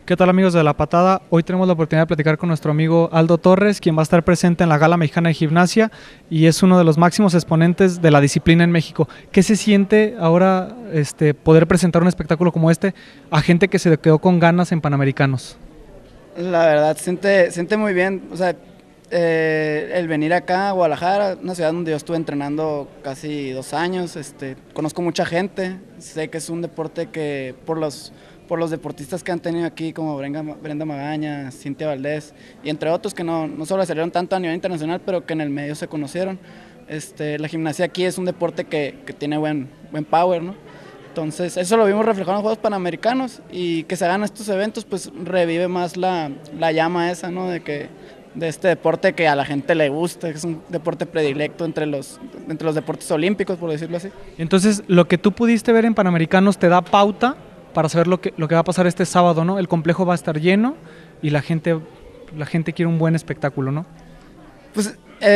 ¿Qué tal, amigos de La Patada? Hoy tenemos la oportunidad de platicar con nuestro amigo Aldo Torres, quien va a estar presente en la Gala Mexicana de Gimnasia y es uno de los máximos exponentes de la disciplina en México. ¿Qué se siente ahora poder presentar un espectáculo como este a gente que se quedó con ganas en Panamericanos? La verdad, siente muy bien, o sea, el venir acá a Guadalajara, una ciudad donde yo estuve entrenando casi 2 años, conozco mucha gente, sé que es un deporte que por los deportistas que han tenido aquí, como Brenda Magaña, Cintia Valdés, y entre otros que no sobresalieron tanto a nivel internacional, pero que en el medio se conocieron. La gimnasia aquí es un deporte que tiene buen power, ¿no? Entonces, eso lo vimos reflejado en los Juegos Panamericanos y que se hagan estos eventos, pues revive más la llama esa, ¿no? De este deporte que a la gente le gusta, que es un deporte predilecto entre los deportes olímpicos, por decirlo así. Entonces, lo que tú pudiste ver en Panamericanos te da pauta para saber lo que va a pasar este sábado, ¿no? El complejo va a estar lleno y la gente quiere un buen espectáculo, ¿no? Pues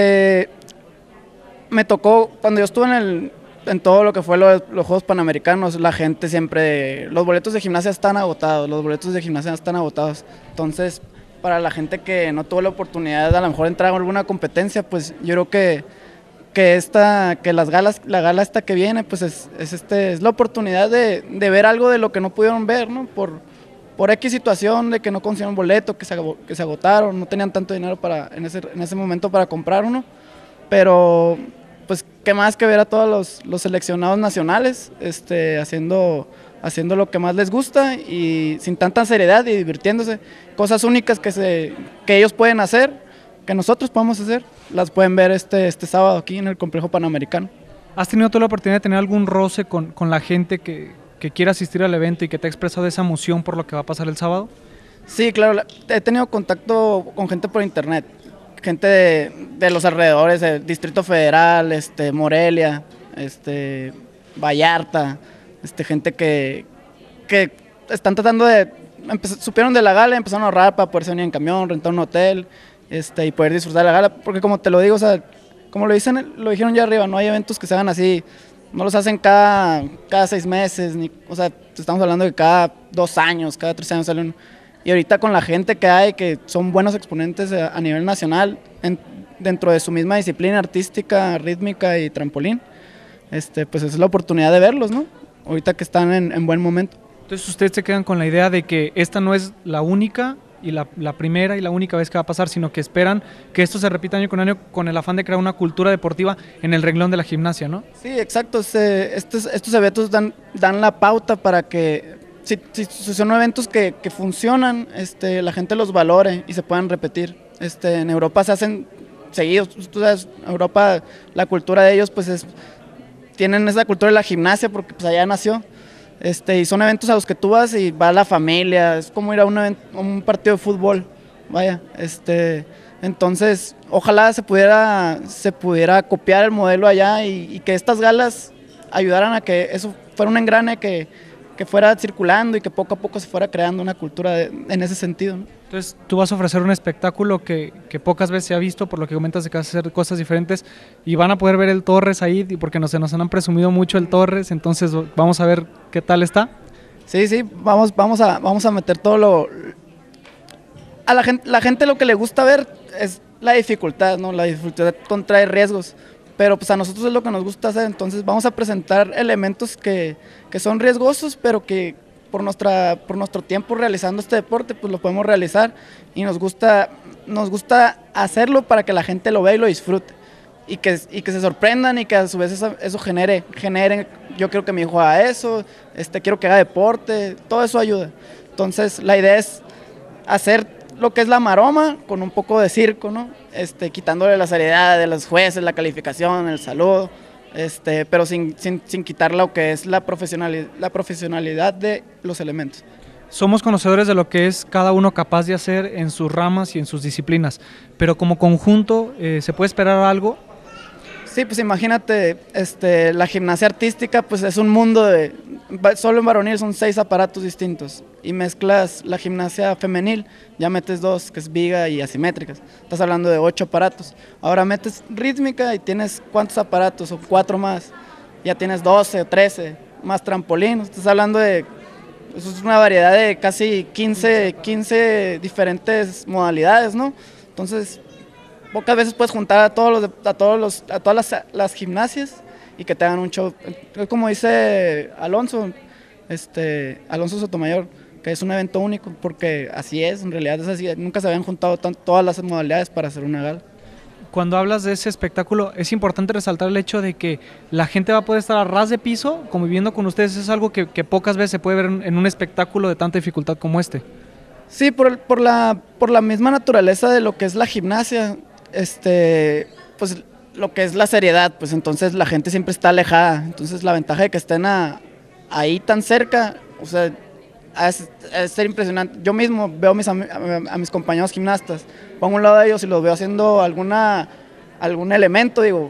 me tocó, cuando yo estuve en todo lo que fue los Juegos Panamericanos, la gente siempre, los boletos de gimnasia están agotados, entonces para la gente que no tuvo la oportunidad de a lo mejor entrar a alguna competencia, pues yo creo que la gala esta que viene, pues es la oportunidad de ver algo de lo que no pudieron ver, ¿no? Por X situación de que no consiguieron boleto, que se agotaron, no tenían tanto dinero en ese momento para comprar uno, pero pues qué más que ver a todos los seleccionados nacionales haciendo lo que más les gusta y sin tanta seriedad y divirtiéndose. Cosas únicas que ellos pueden hacer, que nosotros podemos hacer, las pueden ver este sábado aquí en el Complejo Panamericano. ¿Has tenido tú la oportunidad de tener algún roce con la gente que quiere asistir al evento y que te ha expresado esa emoción por lo que va a pasar el sábado? Sí, claro, he tenido contacto con gente por internet, gente de los alrededores, del Distrito Federal, Morelia, Vallarta, gente que están tratando supieron de la gala, empezaron a ahorrar para poderse venir en camión, rentar un hotel, y poder disfrutar de la gala, porque como te lo digo, o sea, como lo dijeron ya arriba, no hay eventos que se hagan así, no los hacen cada 6 meses, o sea, estamos hablando de cada 2 años, cada 3 años sale uno. Y ahorita con la gente que hay, que son buenos exponentes a nivel nacional, dentro de su misma disciplina artística, rítmica y trampolín, pues es la oportunidad de verlos, ¿no? Ahorita que están en buen momento. Entonces ustedes se quedan con la idea de que esta no es la única y la primera y la única vez que va a pasar, sino que esperan que esto se repita año con año con el afán de crear una cultura deportiva en el renglón de la gimnasia, ¿no? Sí, exacto. Estos eventos dan la pauta para que, si son eventos que funcionan, la gente los valore y se puedan repetir. En Europa se hacen seguidos. Tú sabes, Europa, la cultura de ellos, pues tienen esa cultura de la gimnasia porque pues allá nació. Y son eventos a los que tú vas y va la familia, es como ir a un partido de fútbol, vaya, entonces ojalá se pudiera copiar el modelo allá y que estas galas ayudaran a que eso fuera un engrane que fuera circulando y que poco a poco se fuera creando una cultura en ese sentido, ¿no? Entonces tú vas a ofrecer un espectáculo que pocas veces se ha visto, por lo que comentas de que vas a hacer cosas diferentes y van a poder ver el Torres ahí, porque se nos han presumido mucho el Torres, entonces vamos a ver qué tal está. Sí, vamos a meter todo a la gente lo que le gusta ver es la dificultad, ¿no? La dificultad contrae riesgos, pero pues a nosotros es lo que nos gusta hacer, entonces vamos a presentar elementos que son riesgosos, pero que por nuestro tiempo realizando este deporte, pues lo podemos realizar y nos gusta hacerlo para que la gente lo vea y lo disfrute y que se sorprendan y que a su vez eso genere, yo quiero que mi hijo haga eso, quiero que haga deporte, todo eso ayuda. Entonces la idea es hacer lo que es la maroma con un poco de circo, ¿no? Quitándole la seriedad de los jueces, la calificación, el saludo, pero sin quitar lo que es la profesionalidad de los elementos. Somos conocedores de lo que es cada uno capaz de hacer en sus ramas y en sus disciplinas, pero como conjunto, ¿se puede esperar algo? Sí, pues imagínate, la gimnasia artística pues es un mundo solo en varonil son 6 aparatos distintos y mezclas la gimnasia femenil, ya metes 2, que es viga y asimétricas, estás hablando de 8 aparatos, ahora metes rítmica y tienes ¿cuántos aparatos? O 4 más, ya tienes 12 o 13, más trampolín, estás hablando de Es una variedad de casi 15 diferentes modalidades, ¿no? Entonces, pocas veces puedes juntar a todas las gimnasias y que te hagan un show. Como dice Alonso, Alonso Sotomayor, que es un evento único, porque así es, en realidad es así, nunca se habían juntado todas las modalidades para hacer una gala. Cuando hablas de ese espectáculo, es importante resaltar el hecho de que la gente va a poder estar a ras de piso conviviendo con ustedes. Es algo que pocas veces se puede ver en un espectáculo de tanta dificultad como este. Sí, por la misma naturaleza de lo que es la gimnasia, pues lo que es la seriedad, pues entonces la gente siempre está alejada. Entonces la ventaja de que estén ahí tan cerca, o sea, es ser impresionante. Yo mismo veo a mis compañeros gimnastas, pongo a un lado de ellos y los veo haciendo algún elemento, digo,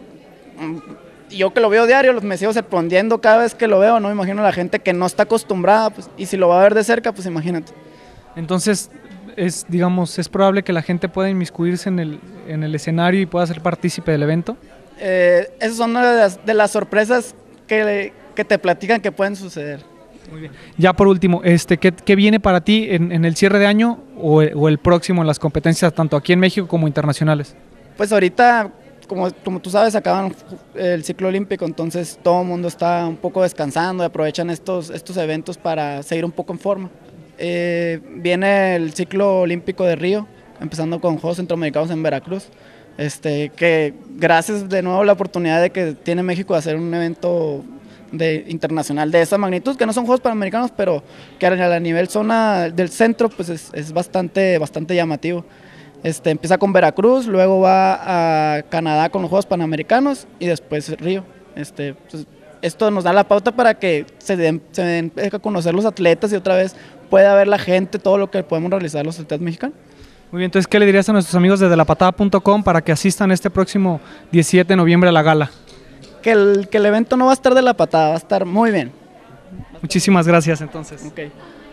yo que lo veo diario, me sigo sorprendiendo cada vez que lo veo, no me imagino a la gente que no está acostumbrada, pues, y si lo va a ver de cerca, pues imagínate. Entonces, es probable que la gente pueda inmiscuirse en el escenario y pueda ser partícipe del evento. Esas son una de las sorpresas que te platican que pueden suceder. Muy bien. Ya por último, ¿qué viene para ti en el cierre de año o el próximo en las competencias, tanto aquí en México como internacionales? Pues ahorita, como tú sabes, acaban el ciclo olímpico, entonces todo el mundo está un poco descansando y aprovechan estos eventos para seguir un poco en forma. Viene el ciclo olímpico de Río, empezando con Juegos Centroamericanos en Veracruz, que gracias de nuevo a la oportunidad de que tiene México de hacer un evento internacional de esa magnitud, que no son Juegos Panamericanos, pero que a nivel zona del centro pues es bastante llamativo. Empieza con Veracruz, luego va a Canadá con los Juegos Panamericanos y después Río. Pues, esto nos da la pauta para que se den a conocer los atletas y otra vez pueda ver la gente todo lo que podemos realizar los atletas mexicanos. Muy bien, entonces, ¿qué le dirías a nuestros amigos de delapatada.com para que asistan este próximo 17 de noviembre a la gala? Que el evento no va a estar de la patada, va a estar muy bien. Muchísimas gracias entonces. Okay.